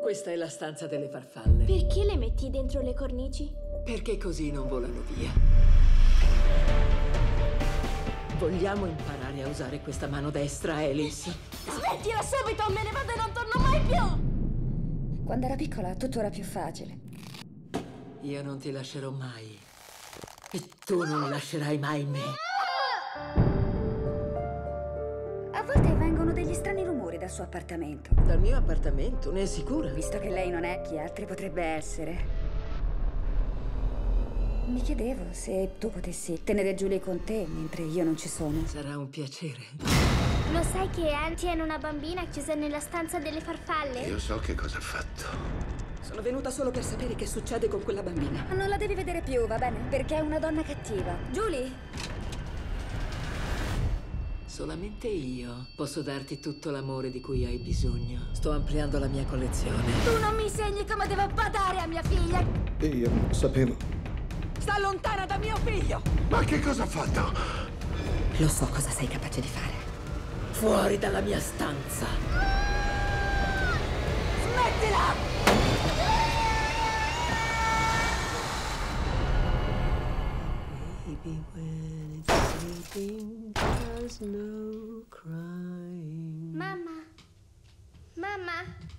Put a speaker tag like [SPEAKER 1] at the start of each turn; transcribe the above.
[SPEAKER 1] Questa è la stanza delle farfalle.
[SPEAKER 2] Perché le metti dentro le cornici?
[SPEAKER 1] Perché così non volano via. Vogliamo imparare a usare questa mano destra, Alice?
[SPEAKER 2] Smettila subito, me ne vado e non torno mai più!
[SPEAKER 3] Quando era piccola tutto era più facile.
[SPEAKER 1] Io non ti lascerò mai. E tu non lascerai mai me.
[SPEAKER 3] A volte vengono degli strani rumori dal suo appartamento.
[SPEAKER 1] Dal mio appartamento, ne è sicura?
[SPEAKER 3] Visto che lei non è, chi altri potrebbe essere? Mi chiedevo se tu potessi tenere Julie con te mentre io non ci sono.
[SPEAKER 1] Sarà un piacere.
[SPEAKER 2] Lo sai che Anne tiene una bambina chiusa nella stanza delle farfalle?
[SPEAKER 4] Io so che cosa ha fatto.
[SPEAKER 5] Sono venuta solo per sapere che succede con quella bambina.
[SPEAKER 3] Ma non la devi vedere più, va bene? Perché è una donna cattiva. Julie?
[SPEAKER 1] Solamente io posso darti tutto l'amore di cui hai bisogno. Sto ampliando la mia collezione.
[SPEAKER 2] Tu non mi insegni come devo badare a mia figlia!
[SPEAKER 4] Io sapevo.
[SPEAKER 5] Sta lontana da mio figlio!
[SPEAKER 4] Ma che cosa ha fatto?
[SPEAKER 3] Lo so cosa sei capace di fare.
[SPEAKER 1] Fuori dalla mia stanza.
[SPEAKER 5] Smettila!
[SPEAKER 1] Baby, when it's sleeping, there's no crying.
[SPEAKER 2] Mamma? Mamma?